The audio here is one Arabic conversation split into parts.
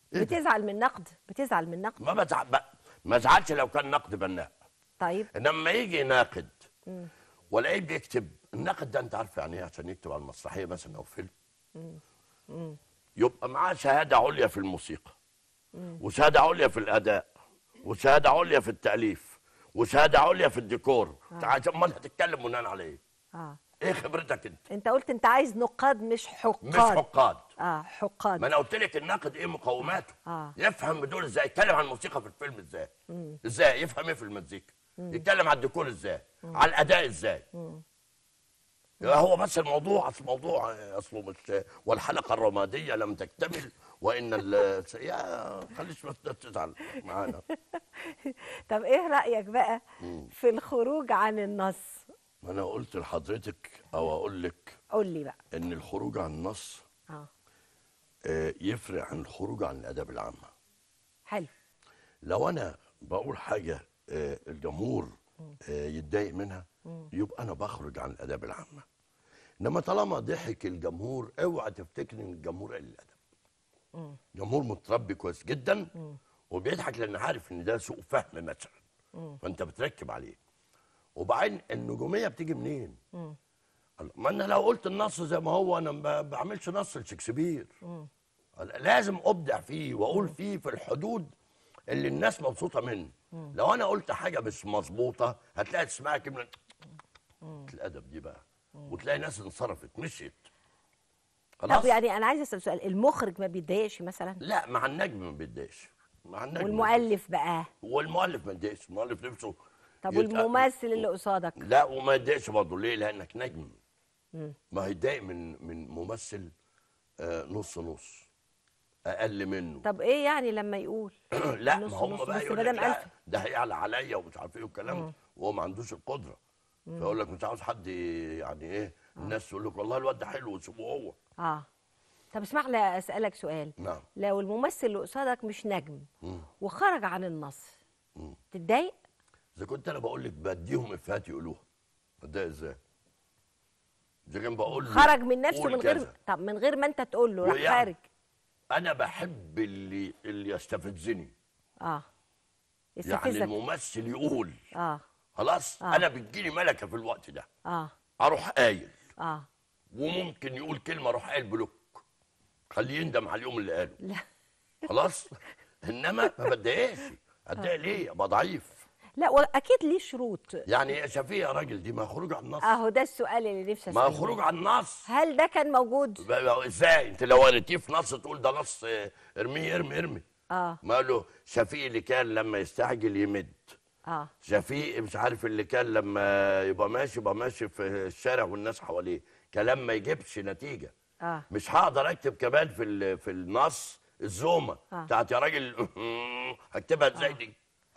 إيه بتزعل من نقد؟ بتزعل من نقد؟ ما ازعلش لو كان نقد بناء. طيب انما يجي ناقد ولاقيه بيكتب الناقد ده، انت عارف يعني ايه عشان يكتب على المسرحيه مثلا او فيلم؟ يبقى معاه شهاده عليا في الموسيقى، وشهاده عليا في الاداء، وشهاده عليا في التاليف، وشهاده عليا في الديكور. امال هتتكلم بناء على ايه؟ ايه خبرتك انت؟ انت قلت انت عايز نقاد مش حقاد. مش حقاد. حقاد. ما انا قلت لك الناقد ايه مقوماته. يفهم بدول ازاي، يتكلم عن الموسيقى في الفيلم ازاي، ازاي يفهم ايه في المزيكا، يتكلم على الديكور ازاي، على الاداء ازاي. هو بس الموضوع اصله مش والحلقه الرماديه لم تكتمل وان يا خليش بس تزعل معانا. طب ايه رايك بقى في الخروج عن النص؟ ما انا قلت لحضرتك او اقول لك، قول لي بقى. ان الخروج عن النص يفرق عن الخروج عن الاداب العامه. حلو. لو انا بقول حاجه الجمهور يتضايق منها، يبقى انا بخرج عن الاداب العامه. انما طالما ضحك الجمهور، اوعى تفتكر ان الجمهور قليل الادب. جمهور متربي كويس جدا وبيضحك لان عارف ان ده سوء فهم مثلا، فانت بتركب عليه. وبعدين النجوميه بتيجي منين؟ ما انا لو قلت النص زي ما هو، انا ما بعملش نص لشكسبير. لازم ابدع فيه واقول فيه في الحدود اللي الناس مبسوطه منه. لو انا قلت حاجه مش مظبوطه هتلاقي تسمعها كلمه الادب دي بقى، وتلاقي ناس انصرفت مشيت. خلاص. طب يعني انا عايزه اسال سؤال، المخرج ما بيتضايقش مثلا؟ لا، مع النجم ما بيتضايقش، مع النجم. والمؤلف بقى؟ والمؤلف ما يتضايقش، المؤلف نفسه. طب والممثل اللي قصادك؟ لا، وما يتضايقش برضه. ليه؟ لانك نجم. ما هيتضايق من ممثل نص نص اقل منه. طب ايه يعني لما يقول لا، ما هم بقى يقول لك لا ده هيعلى عليا ومش عارف ايه والكلام، وهو ما عندوش القدره. فيقول لك مش عاوز حد يعني ايه، الناس تقول لك والله الواد ده حلو وسيبوه هو. طب اسمح لي اسالك سؤال. نعم. لو الممثل اللي قصادك مش نجم وخرج عن النص، تتضايق؟ اذا كنت انا بقول لك بديهم افيهات يقولوها، اتضايق ازاي؟ اذا كان بقول له خرج من نفسه من غير، طب من غير ما انت تقول له راح خارج. انا بحب اللي يستفزني. يستفزك. يعني الممثل يقول خلاص. آه. انا بتجيلي ملكه في الوقت ده. اروح قايل. اه وممكن يقول كلمه اروح قايل بلوك، خليه يندم على اليوم اللي قاله. لا خلاص. انما ما بتضايقش. اتضايق ليه؟ ابقى ضعيف. لا، واكيد ليه شروط. يعني يا شفيق يا راجل، دي ما خروج عن النص. اهو ده السؤال اللي نفسي اساله. ما خروج عن النص. هل ده كان موجود؟ ازاي انت لو قريتيه في نص تقول ده نص ارميه ارمي ارمي؟ ما قالوا شفيق اللي كان لما يستعجل يمد. شفيق مش عارف اللي كان لما يبقى ماشي في الشارع والناس حواليه، كلام ما يجيبش نتيجه. مش هقدر اكتب كمان في النص الزومه بتاعت يا راجل. هكتبها ازاي دي؟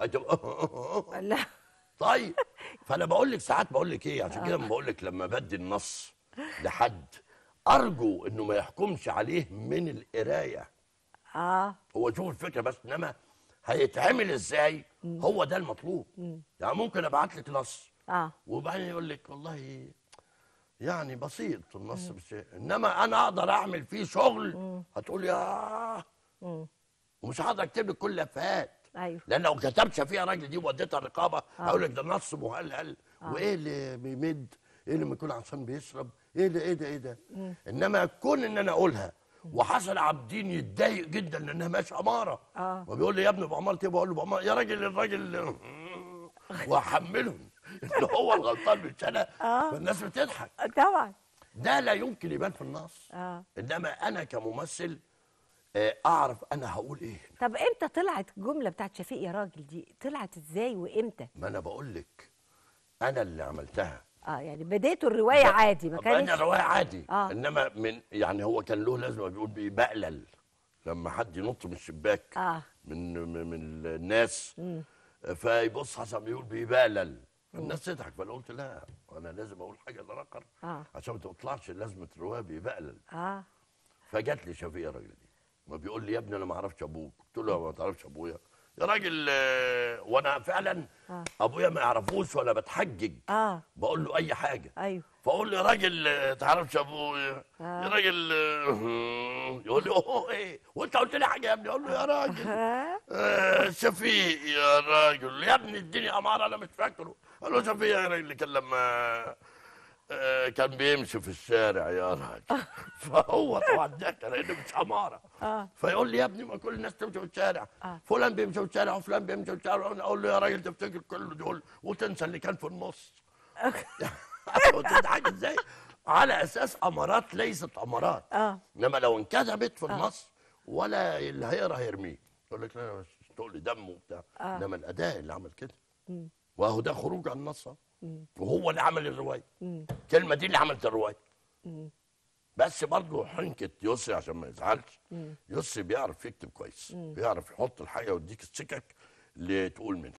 لا. طيب، فانا بقول لك ساعات بقول لك ايه، عشان كده بقول لك لما بدي النص لحد ارجو انه ما يحكمش عليه من القرايه. هو يشوف الفكره بس، انما هيتعمل ازاي هو ده المطلوب. يعني ممكن ابعت لك نص وبعدين يقول لك والله يعني بسيط النص بس، انما انا اقدر اعمل فيه شغل هتقول يا ومش هقدر اكتب لك كل الافيهات. ايوه. لان لو كتبت شفيقة راجل دي ووديتها الرقابه هقول لك ده نص مهلهل. وايه اللي بيمد؟ ايه اللي لما يكون عطشان بيشرب؟ ايه ده ايه ده ايه ده؟ انما كون ان انا اقولها وحسن عابدين يتضايق جدا لانها ماشي اماره وبيقول لي يا ابني باماره ايه؟ بقول له باماره يا راجل الراجل واحملهم ان هو الغلطان مش انا. فالناس بتضحك طبعا. ده لا يمكن يبان في النص. انما انا كممثل اعرف انا هقول ايه. طب امتى طلعت الجمله بتاعت شفيق يا راجل دي؟ طلعت ازاي وامتى؟ ما انا بقول لك انا اللي عملتها. يعني بديته الروايه عادي، ما كانتش الروايه عادي. انما من يعني هو كان له لازمه بيقول بيبقلل لما حد ينط من الشباك من الناس فيبص حسن بيقول بيبقلل الناس تضحك. فانا قلت لا، انا لازم اقول حاجه لرقر عشان ما تطلعش لازمه الروايه بيبقلل. فجات لي شفيقة الراجل دي ما بيقول لي يا ابني انا ما اعرفش ابوك. قلت له ما تعرفش ابويا يا راجل؟ وانا فعلا ابويا ما يعرفوش ولا بتحجج. بقول له اي حاجه. ايوه. فاقول له يا راجل تعرفش ابويا يا راجل يقول لي اوه ايه وانت قلت لي حاجه يا ابني؟ اقول له يا راجل شفيق يا راجل يا ابني اديني اماره انا مش فاكره. قال له شفيق يا راجل اللي كان لما كان بيمشي في الشارع يا راجل. فهو طبعا ضحك لانه مش اماره. فيقول لي يا ابني ما كل الناس تمشي في الشارع، فلان بيمشي في الشارع وفلان بيمشي في الشارع. اقول له يا راجل تفتكر كل دول وتنسى اللي كان في النص. وتضحك ازاي؟ على اساس امارات ليست امارات. انما لو انكذبت في النص ولا اللي هيقرا هيرميه، يقول لك لا مش تقول دم وبتاع. انما الاداء اللي عمل كده وهو ده خروج عن النص، وهو اللي عمل الروايه. الكلمه دي اللي عملت الروايه. بس برضه حنكه يسري عشان ما يزعلش. يسري بيعرف يكتب كويس، بيعرف يحط الحاجه ويديك السكك اللي تقول منها.